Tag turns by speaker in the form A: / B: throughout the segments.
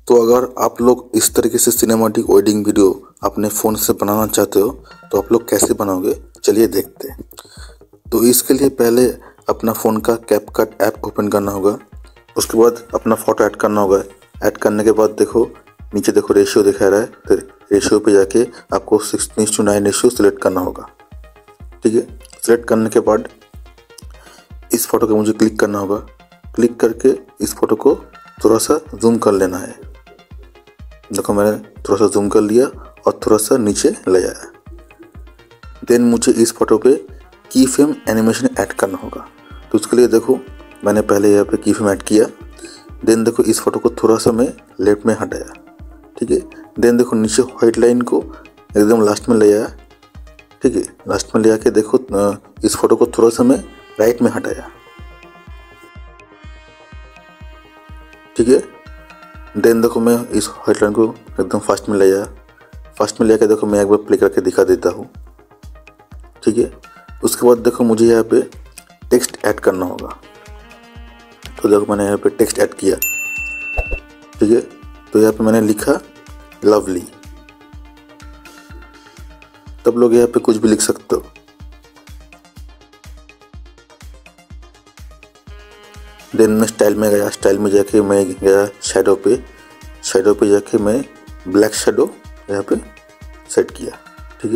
A: तो अगर आप लोग इस तरीके से सिनेमैटिक वेडिंग वीडियो अपने फ़ोन से बनाना चाहते हो तो आप लोग कैसे बनाओगे, चलिए देखते हैं। तो इसके लिए पहले अपना फ़ोन का कैपकट ऐप ओपन करना होगा। उसके बाद अपना फ़ोटो ऐड करना होगा। ऐड करने के बाद देखो नीचे देखो रेशियो दिखा रहा है, तो रेशियो पे जाके आपको 16:9 रेशियो सिलेक्ट करना होगा। ठीक है, सिलेक्ट करने के बाद इस फ़ोटो को मुझे क्लिक करना होगा। क्लिक करके इस फ़ोटो को थोड़ा सा जूम कर लेना है। देखो मैंने थोड़ा सा जूम कर लिया और थोड़ा सा नीचे ले आया। देन मुझे इस फोटो पे की फ्रेम एनिमेशन ऐड करना होगा। तो उसके लिए देखो मैंने पहले यहाँ पे की फ्रेम ऐड किया। देन देखो इस फोटो को थोड़ा सा मैं लेफ्ट में हटाया। ठीक है, देन देखो नीचे व्हाइट लाइन को एकदम लास्ट में ले आया। ठीक है, लास्ट में ले आके देखो इस फोटो को थोड़ा सा मैं राइट में हटाया। ठीक है, देन देखो मैं इस व्हाइट लाइन को एकदम फास्ट में ले आया। फास्ट में ले आके देखो मैं एक बार प्ले करके दिखा देता हूँ। ठीक है, उसके बाद देखो मुझे यहाँ पे टेक्स्ट ऐड करना होगा। तो देखो मैंने यहाँ पे टेक्स्ट ऐड किया। ठीक है, तो यहाँ पे मैंने लिखा लवली। तब लोग यहाँ पे कुछ भी लिख सकते हो। देन मैं स्टाइल में गया। स्टाइल में जाके मैं गया शैडो पे। शैडो पे जाके मैं ब्लैक शैडो यहाँ पे सेट किया। ठीक है,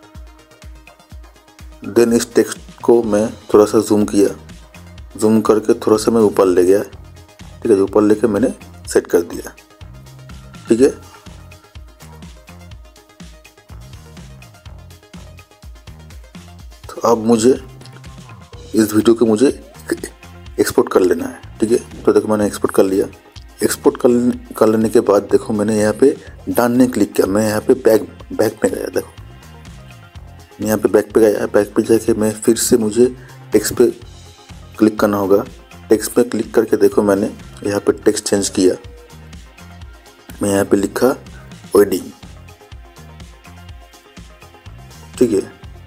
A: देन इस टेक्स्ट को मैं थोड़ा सा जूम किया। जूम करके थोड़ा सा मैं ऊपर ले गया। ठीक है, ऊपर लेके मैंने सेट कर दिया। ठीक है, तो अब मुझे इस वीडियो को मुझे एक्सपोर्ट कर लेना है। ठीक है, तो देखो मैंने एक्सपोर्ट कर लिया। एक्सपोर्ट कर लेने के बाद देखो मैंने यहाँ पे डन ने क्लिक किया। मैं यहाँ पे बैक पे गया। देखो यहाँ पे बैक पे गया। बैक पे जाके मैं फिर से मुझे टेक्स्ट पे क्लिक करना होगा। टेक्स्ट पे क्लिक करके देखो मैंने यहाँ पे टेक्स्ट चेंज किया। मैं यहाँ पे लिखा वेडिंग। ठीक है,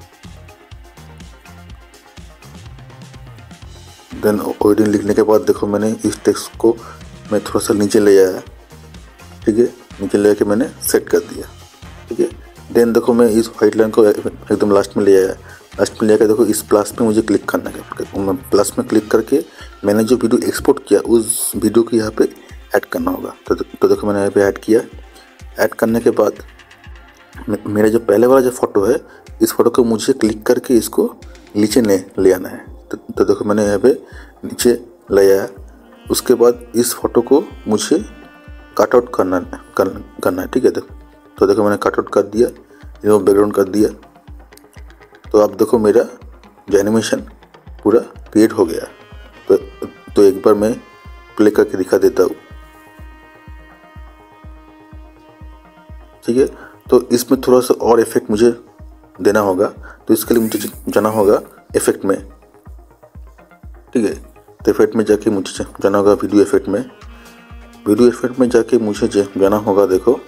A: देन वेडिंग लिखने के बाद देखो मैंने इस टेक्स्ट को मैं थोड़ा सा नीचे ले आया। ठीक है, नीचे ले आके मैंने सेट कर दिया। ठीक है, देन देखो मैं इस व्हाइट लाइन को एकदम लास्ट में ले आया। लास्ट में ले आकर देखो इस प्लस पे मुझे क्लिक करना है। प्लस में क्लिक करके मैंने जो वीडियो एक्सपोर्ट किया उस वीडियो को यहाँ पे ऐड करना होगा। तो देखो मैंने यहाँ पे ऐड किया। ऐड करने के बाद मेरा जो पहले वाला जो फ़ोटो है, इस फोटो को मुझे क्लिक करके इसको नीचे ले आना है। तो देखो मैंने यहाँ पे नीचे ले आया। उसके बाद इस फोटो को मुझे कट आउट करना है। ठीक है, तो देखो मैंने कट आउट कर दिया, ये बैकग्राउंड कर दिया। तो अब देखो मेरा जो एनिमेशन पूरा क्रिएट हो गया। तो एक बार मैं प्ले करके दिखा देता हूँ। ठीक है, तो इसमें थोड़ा सा और इफेक्ट मुझे देना होगा। तो इसके लिए मुझे जाना होगा इफेक्ट में। ठीक है, तो इफेक्ट में जाके मुझे जाना होगा वीडियो इफेक्ट में। वीडियो इफेक्ट में जाके मुझे जाना होगा देखो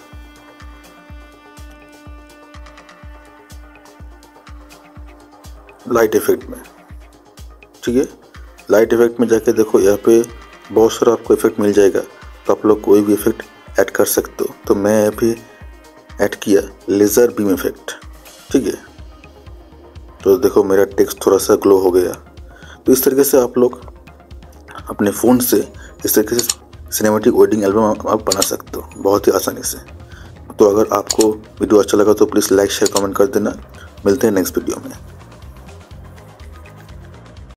A: लाइट इफेक्ट में। ठीक है, लाइट इफेक्ट में जाके देखो यहाँ पे बहुत सारा आपको इफेक्ट मिल जाएगा। तो आप लोग कोई भी इफेक्ट ऐड कर सकते हो। तो मैं यहाँ पे ऐड किया लेज़र बीम इफेक्ट। ठीक है, तो देखो मेरा टेक्स्ट थोड़ा सा ग्लो हो गया। तो इस तरीके से आप लोग अपने फ़ोन से इस तरीके से सिनेमैटिक वेडिंग एल्बम आप बना सकते हो बहुत ही आसानी से। तो अगर आपको वीडियो अच्छा लगा तो प्लीज़ लाइक शेयर कमेंट कर देना। मिलते हैं नेक्स्ट वीडियो में।